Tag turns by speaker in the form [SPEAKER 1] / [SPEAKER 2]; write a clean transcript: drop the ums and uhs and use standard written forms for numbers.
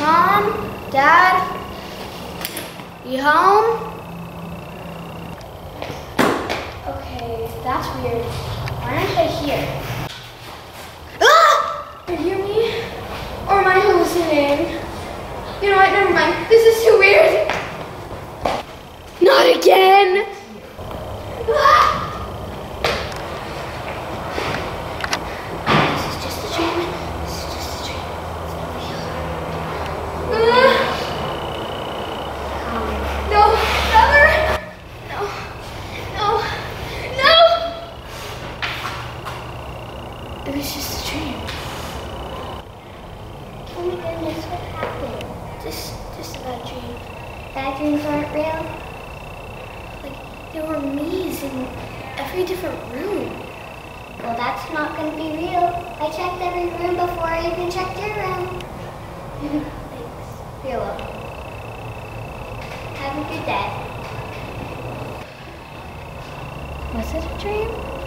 [SPEAKER 1] Mom? Dad? You home? Okay, that's weird. Why aren't they here? Ah! Do you hear me? Or am I hallucinating? You know what, never mind. This is too weird. Not again! Ah! This is just a dream. This is just a dream. It's not real. No, never! No, no, no! It was just a dream.
[SPEAKER 2] Oh my goodness, what happened?
[SPEAKER 1] Just a bad dream.
[SPEAKER 2] Bad dreams aren't real?
[SPEAKER 1] Like, there were me's in every different room.
[SPEAKER 2] Well, that's not going to be real. I checked every room before I even checked your room.
[SPEAKER 1] Thanks.
[SPEAKER 2] You're welcome. Have a good day.
[SPEAKER 1] Was it a dream?